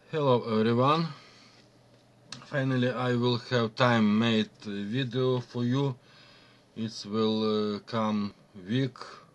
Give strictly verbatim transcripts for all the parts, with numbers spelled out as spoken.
Hello everyone. Finally I will have time made a video for you. It will uh, come week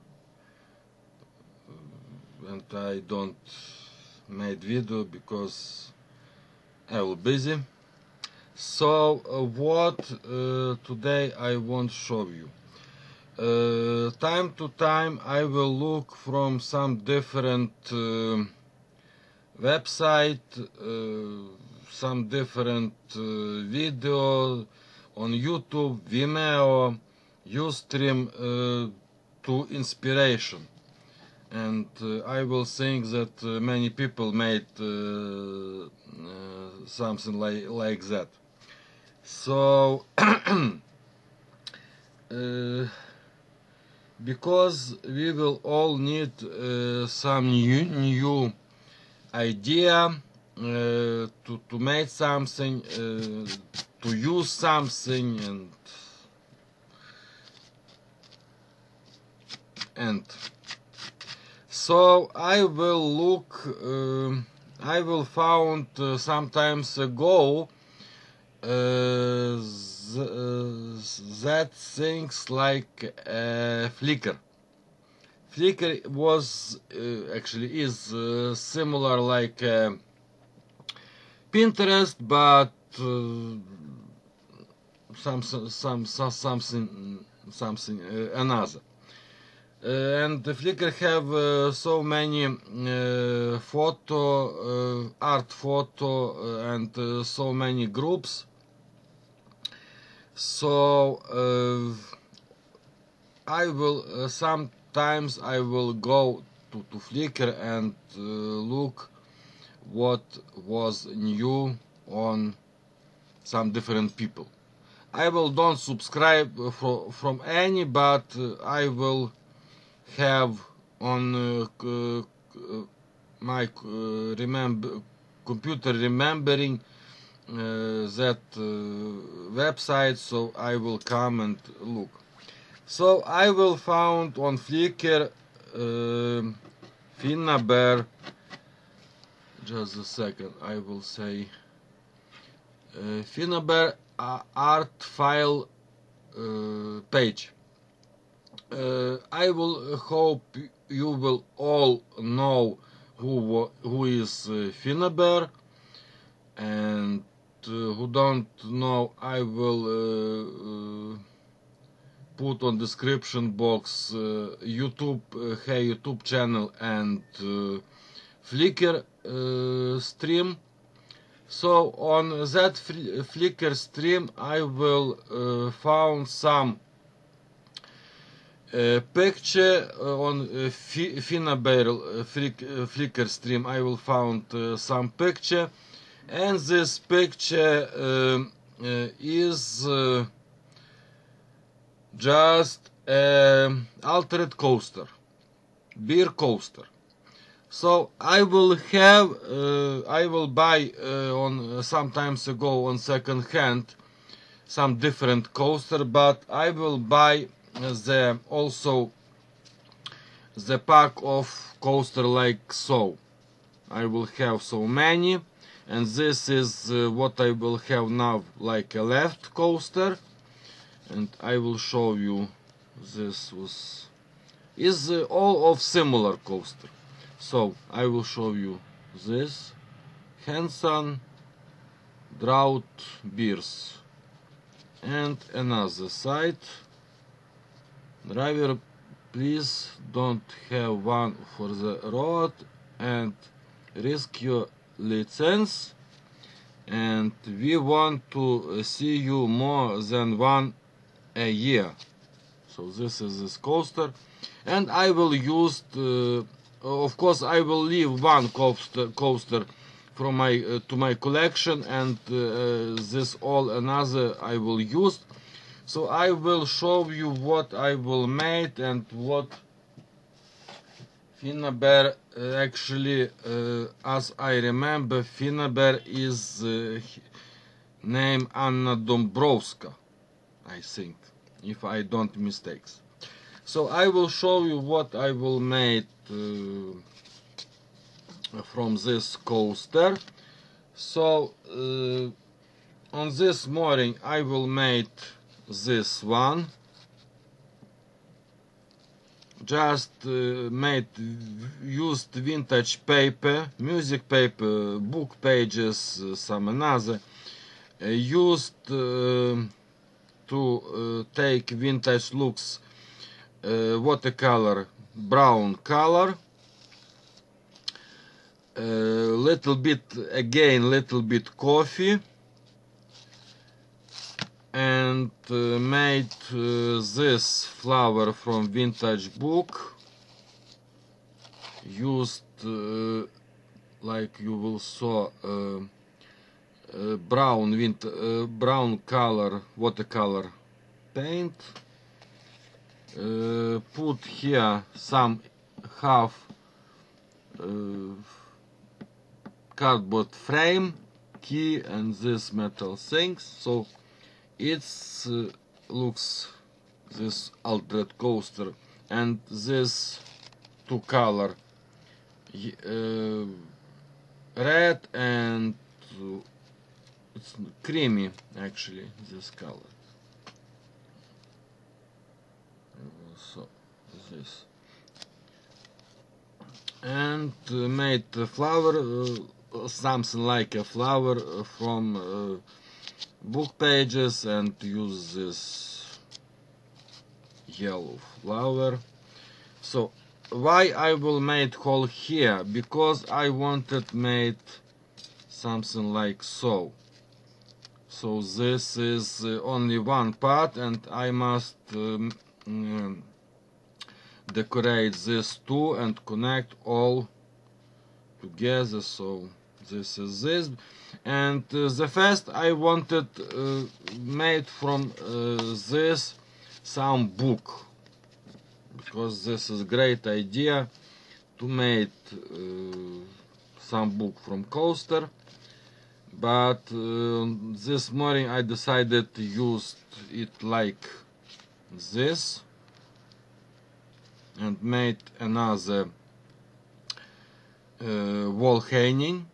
and I don't made video because I will busy. So uh, what uh, today I want to show you. Uh, time to time I will look from some different uh, website, uh, some different uh, video on YouTube, Vimeo, Ustream uh, to inspiration. And uh, I will think that uh, many people made uh, uh, something like, like that. So, uh, because we will all need uh, some new, new idea uh, to, to make something, uh, to use something and and so I will look uh, I will found uh, sometimes ago uh, th uh, that things like uh, Flickr. Flickr was uh, actually is uh, similar like uh, Pinterest, but uh, some, some, some, something, something uh, another. Uh, and Flickr have uh, so many uh, photo, uh, art photo, uh, and uh, so many groups. So uh, I will uh, sometimes I will go to, to Flickr and uh, look what was new on some different people. I will don't subscribe for, from any, but uh, I will have on uh, uh, my uh, remember computer remembering uh, that uh, website, so I will come and look. So I will found on Flickr uh, Finnaber. Just a second, I will say uh, Finnaber uh, art file uh, page. Uh, I will hope you will all know who who is uh, Finnaber, and uh, who don't know, I will uh, uh, put on description box uh, YouTube, uh, hey YouTube channel and uh, Flickr uh, stream. So on that Flickr stream I will uh, found some uh, picture uh, on uh, Finnaber uh, Flickr stream. I will found uh, some picture, and this picture uh, uh, is uh, just an altered coaster, beer coaster. So I will have, uh, I will buy uh, on uh, sometimes ago on second hand some different coaster, but I will buy the also the pack of coaster like so. I will have so many, and this is uh, what I will have now, like a left coaster, and I will show you. This was is uh, all of similar coaster. So I will show you this Hanson Drought Beers, and another side. Driver, please don't have one for the road and risk your license, and we want to see you more than one a year. So this is this coaster, and I will use the, of course I will leave one coaster coaster from my uh, to my collection, and uh, this all another I will use. So I will show you what I will make and what Finnaber uh, actually, uh, as I remember, Finnaber is uh, name Anna Dombrowska, I think, if I don't mistakes. So I will show you what I will make uh, from this coaster. So uh, on this morning I will make this one. Just uh, made used vintage paper, music paper, book pages, uh, some another. Uh, used uh, to uh, take vintage looks, uh, watercolor, brown color. Uh, little bit again, little bit coffee. And uh, made uh, this flower from vintage book. Used uh, like you will saw uh, uh, brown vint uh, brown color watercolor paint. Uh, put here some half uh, cardboard frame, key, and this metal things. So it's uh, looks this altered coaster, and this two color, uh, red and uh, it's creamy actually, this color. So this, and uh, made a flower, uh, something like a flower from uh, book pages, and use this yellow flower. So why I will make hole here? Because I wanted made something like so. So this is uh, only one part, and I must um, um, decorate this two and connect all together. So this is this, and uh, the first I wanted uh, made from uh, this some book, because this is great idea to make uh, some book from coaster. But uh, this morning I decided to use it like this and made another uh, wall hanging.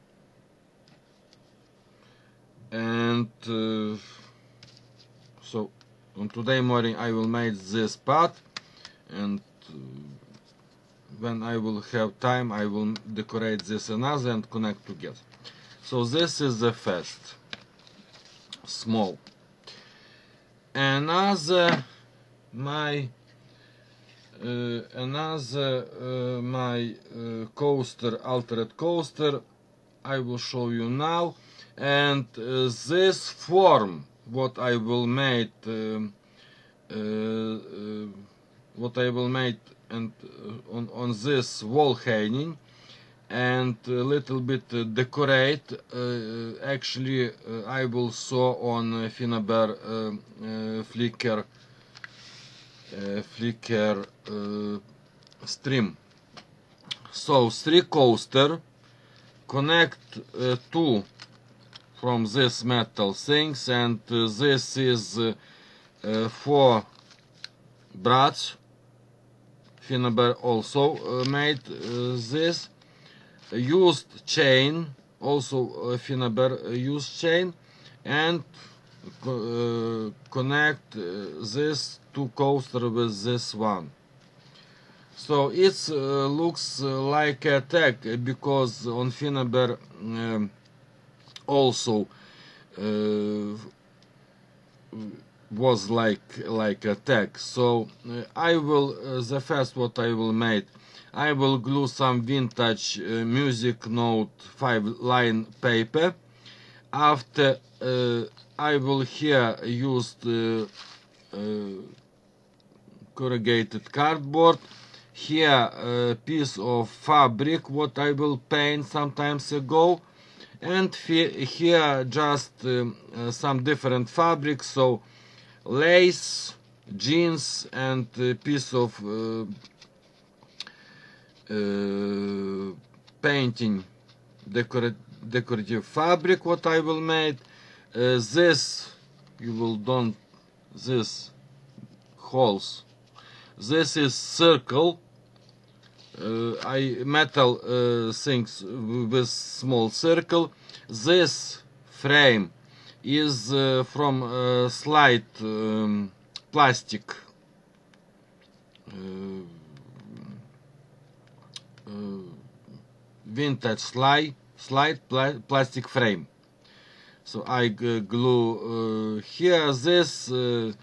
And uh, so on today morning I will make this part, and uh, when I will have time I will decorate this another and connect together. So this is the first small. Another my uh, another uh, my uh, coaster, altered coaster, I will show you now. And uh, this form what I will make um, uh, uh, what I will make and uh, on, on this wall hanging, and a little bit uh, decorate. Uh, actually uh, I will saw on uh, Finnabair uh, uh, Flickr uh, Flickr uh, stream. So three coaster, connect uh, two from this metal things, and uh, this is uh, uh, four brats. Finnabair also uh, made uh, this. Used chain, also uh, Finnabair uh, used chain, and uh, connect uh, this two coaster with this one. So it uh, looks uh, like a tag, because on Finnabair um, also uh, was like like a tag. So uh, I will uh, the first what I will make, I will glue some vintage uh, music note five line paper. After uh, I will here use the uh, corrugated cardboard. Here a piece of fabric what I will paint sometimes ago, and here just um, uh, some different fabrics, so lace, jeans, and a piece of uh, uh, painting decor decorative fabric what I will make. Uh, this you will don't this holes. This is circle uh, I metal uh, things with small circle. This frame is uh, from uh, slide um, plastic uh, uh, vintage slide slide pla plastic frame. So I glue uh, here this uh,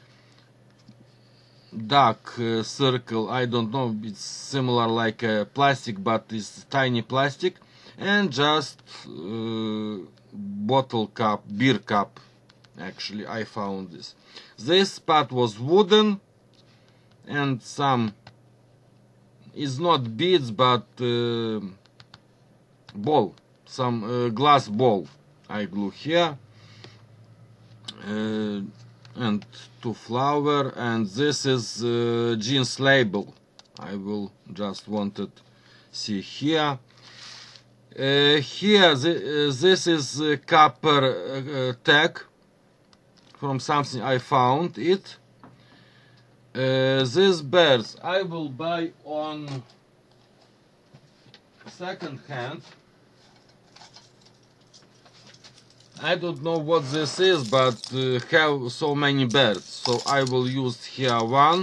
dark uh, circle. I don't know, it's similar like a plastic, but it's tiny plastic, and just uh, bottle cap, beer cup. Actually, I found this. This part was wooden, and some is not beads, but uh, ball, some uh, glass ball. I glue here, uh, and two flower, and this is uh, jeans label. I will just wanted see here. Uh, here, the, uh, this is uh, copper uh, tag from something I found it. Uh, these birds I will buy on second hand. I don't know what this is, but uh, have so many birds, so I will use here one.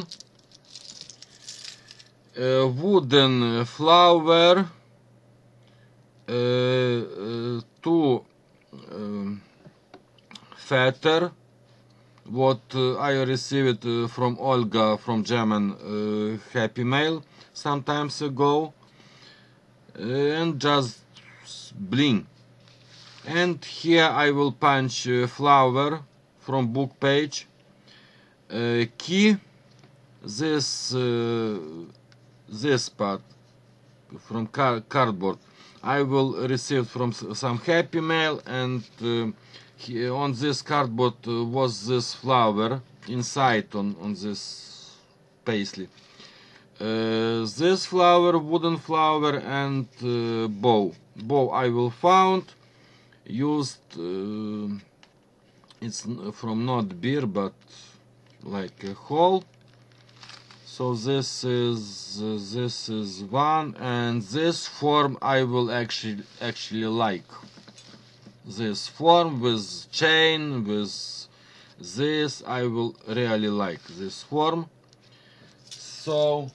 Uh, wooden flower, uh, uh, two uh, feather, what uh, I received uh, from Olga from German uh, Happy Mail some times ago, uh, and just bling. And here I will punch uh, flower from book page, uh, key, this uh, this part from car cardboard I will receive from some Happy Mail, and uh, he, on this cardboard uh, was this flower inside on, on this paisley. Uh, this flower, wooden flower, and uh, bow. Bow I will found. Used uh, it's from not beer but like a hole. So this is uh, this is one, and this form I will actually actually like. This form with chain, with this I will really like this form. So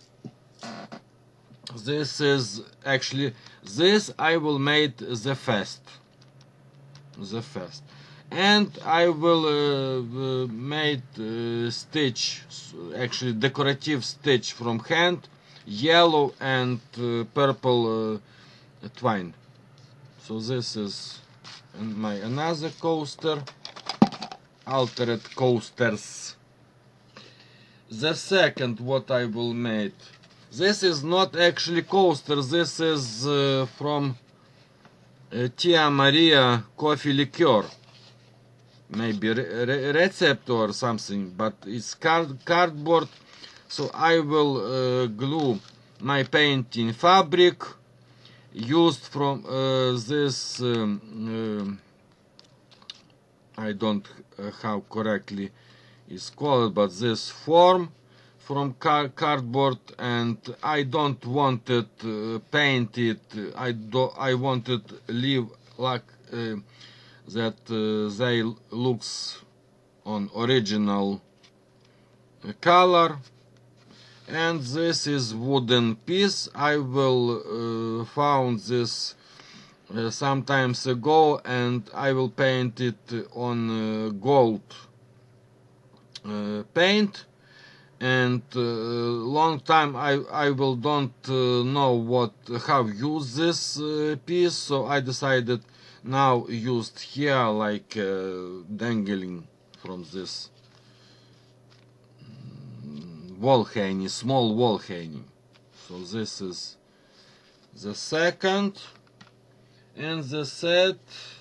this is actually this I will make the first. the first and I will uh, uh, make uh, stitch, actually decorative stitch from hand, yellow and uh, purple uh, twine. So this is my another coaster, altered coasters. The second what I will make, this is not actually coaster, this is uh, from Uh, Tia Maria coffee liqueur, maybe re re recipe or something, but it's card cardboard. So I will uh, glue my painting fabric used from uh, this um, uh, I don't uh, how correctly is called, but this form from car cardboard, and I don't want it uh, painted. I do I wanted leave like uh, that uh, they looks on original uh, color. And this is wooden piece. I will uh, found this uh, some times ago, and I will paint it on uh, gold uh, paint. And uh, long time I I will don't uh, know what how use this uh, piece, so I decided now used here like uh, dangling from this wall hanging, small wall hanging. So this is the second, and the third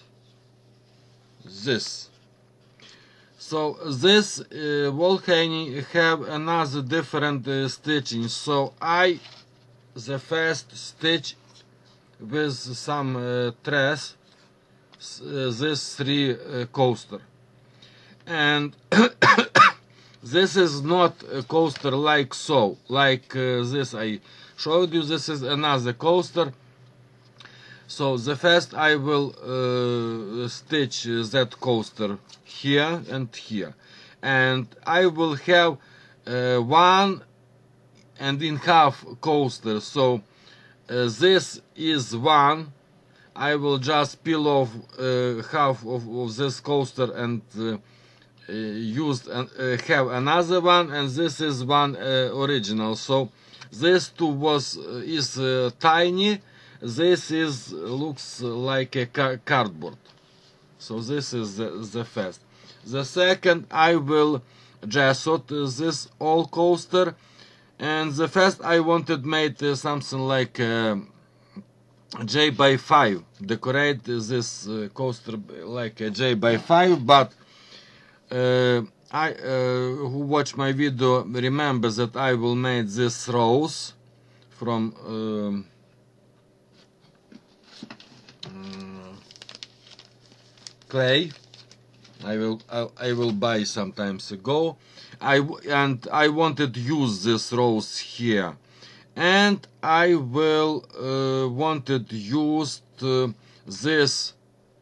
this. So this uh, wall hanging have another different uh, stitching. So I the first stitch with some uh, threads uh, this three uh, coaster, and this is not a coaster like so, like uh, this I showed you, this is another coaster. So the first I will uh, stitch that coaster here and here, and I will have uh, one and in half coaster. So uh, this is one. I will just peel off uh, half of, of this coaster and uh, uh, use and uh, have another one, and this is one uh, original. So this two was uh, is uh, tiny. This is looks like a ca cardboard. So this is the, the first. The second, I will gesso this all coaster, and the first I wanted made uh, something like uh, J by five. Decorate this uh, coaster like a J by five, but uh, I uh, who watch my video remember that I will make this rose from um, clay. I will I, I will buy some times ago. I and I wanted to use this rose here, and I will uh, wanted use uh, this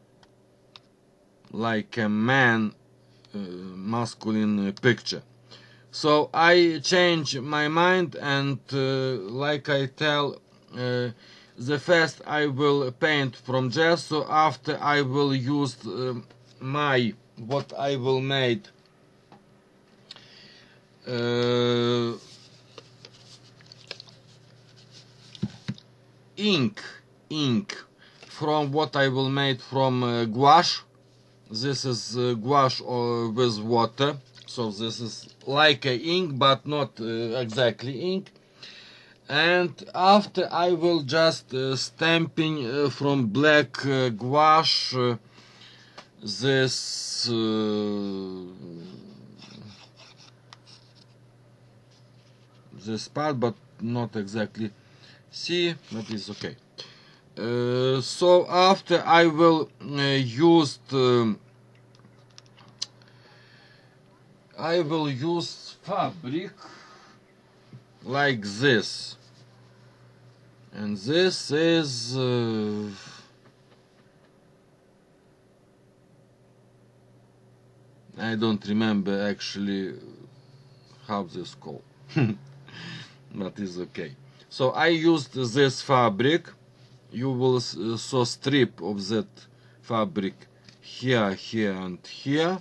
like a man uh, masculine picture. So I change my mind, and uh, like I tell. Uh, The first I will paint from gesso. After I will use uh, my what I will made uh, ink ink from what I will made from uh, gouache. This is uh, gouache uh, with water. So this is like a ink, but not uh, exactly ink. And after I will just uh, stamping uh, from black uh, gouache uh, this uh, this part, but not exactly see, but it's okay. Uh, so after I will uh, use the, I will use fabric like this. And this is uh, I don't remember actually how this called, but it's okay. So I used this fabric. You will saw strip of that fabric here, here, and here.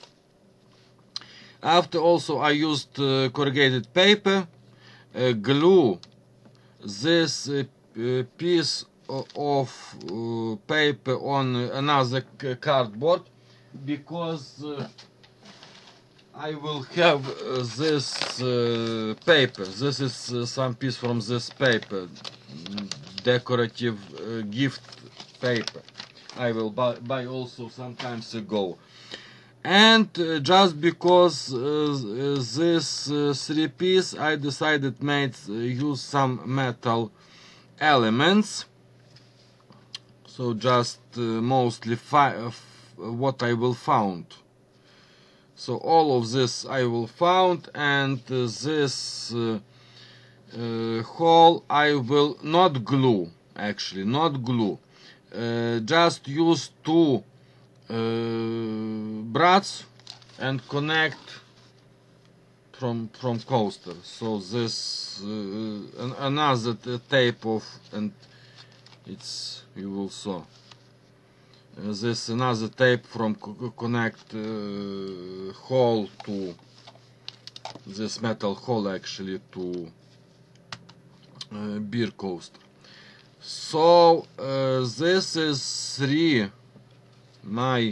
After also I used uh, corrugated paper, uh, glue this uh, piece of uh, paper on another cardboard, because uh, I will have uh, this uh, paper. This is uh, some piece from this paper, decorative uh, gift paper. I will buy, buy also some times ago. And uh, just because uh, this uh, three piece, I decided made uh, use some metal elements. So just uh, mostly fi uh, what I will found. So all of this I will found, and uh, this uh, uh, hole I will not glue, actually not glue. Uh, just use two Uh, brads and connect from from coaster. So this uh, an, another tape of, and it's, you will saw uh, this another tape from co connect uh, hole to this metal hole actually to uh, beer coaster. So uh, this is three my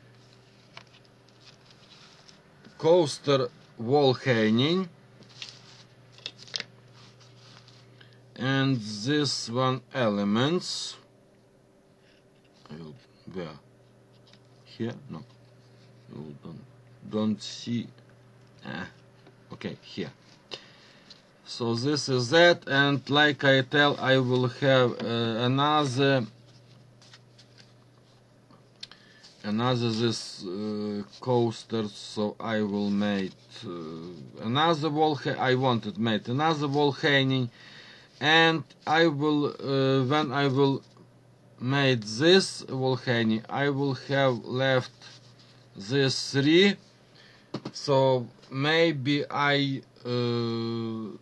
coaster wall hanging, and this one elements. Where? Here? No, you don't don't see. Ah, okay, here. So this is that, and like I tell, I will have uh, another. Another this uh, coaster, so I will make uh, another wall. I wanted made another wall hanging, and I will uh, when I will made this Volcani, I will have left this three, so maybe I uh,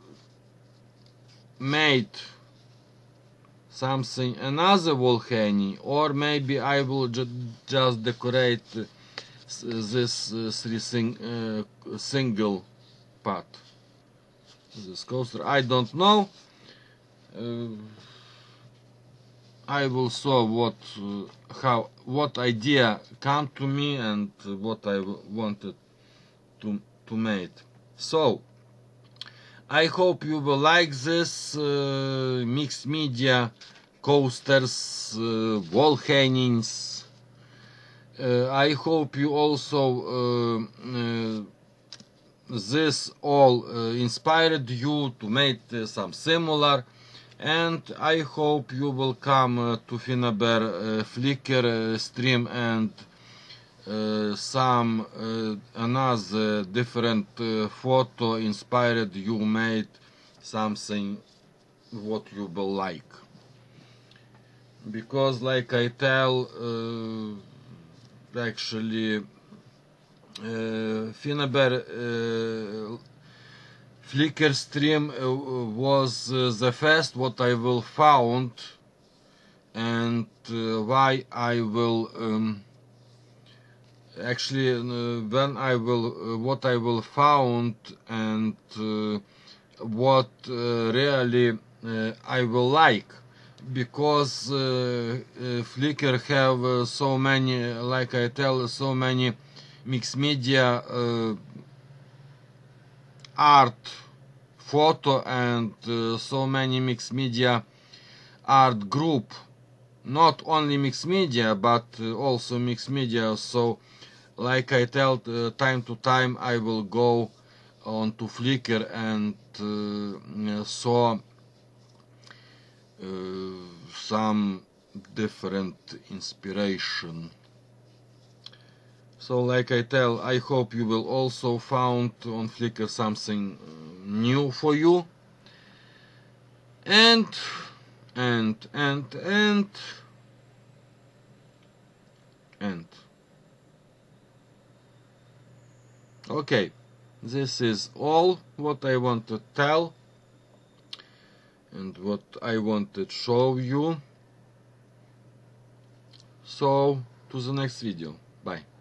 made something another Volcani, or maybe I will ju just decorate this uh, three sing uh, single part. This coaster, I don't know. Uh, I will show what uh, how what idea come to me and what I wanted to to make. So I hope you will like this uh, mixed media coasters, uh, wall hangings. Uh, I hope you also uh, uh, this all uh, inspired you to make uh, some similar, and I hope you will come uh, to Finaber uh, Flickr uh, stream and uh, some uh, another different uh, photo inspired you made something what you will like, because like I tell uh, actually uh, Finaber uh, Flickr stream uh, was uh, the first what I will found, and uh, why I will um, actually uh, when I will uh, what I will found, and uh, what uh, really uh, I will like, because uh, uh, Flickr have uh, so many, like I tell, so many mixed media uh, art photo, and uh, so many mixed media art group, not only mixed media but uh, also mixed media. So like I tell, uh, time to time I will go on to Flickr and uh, saw uh, some different inspiration. So like I tell, I hope you will also found on Flickr something new for you. And, and, and, and, and. Okay, this is all what I want to tell and what I wanted to show you. So, to the next video. Bye.